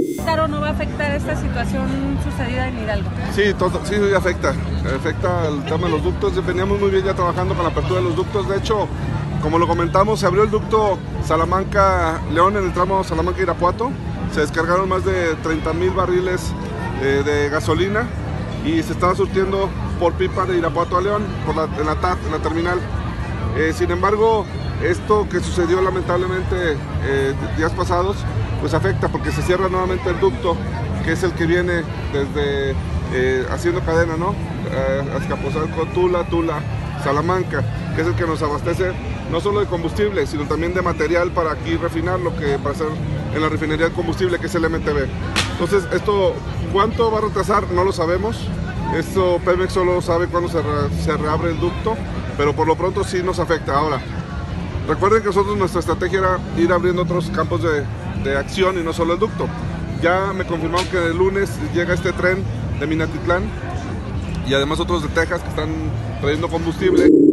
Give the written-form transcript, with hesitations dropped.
¿No va a afectar esta situación sucedida en Hidalgo? Sí, sí afecta el tema de los ductos. Veníamos muy bien ya trabajando con la apertura de los ductos. De hecho, como lo comentamos, se abrió el ducto Salamanca-León en el tramo Salamanca-Irapuato. Se descargaron más de 30,000 barriles de gasolina y se estaba surtiendo por pipa de Irapuato a León en la TAT, en la terminal. Sin embargo, esto que sucedió lamentablemente días pasados, pues afecta porque se cierra nuevamente el ducto, que es el que viene desde haciendo cadena, ¿no? Azcapotzalco, Tula, Salamanca, que es el que nos abastece no solo de combustible, sino también de material para aquí refinar lo que para hacer en la refinería de combustible, que es el MTB. Entonces, esto, ¿cuánto va a retrasar? No lo sabemos. Esto Pemex solo sabe cuándo se reabre el ducto, pero por lo pronto sí nos afecta. Ahora, recuerden que nuestra estrategia era ir abriendo otros campos de acción y no solo el ducto. Ya me confirmaron que el lunes llega este tren de Minatitlán y además otros de Texas que están trayendo combustible.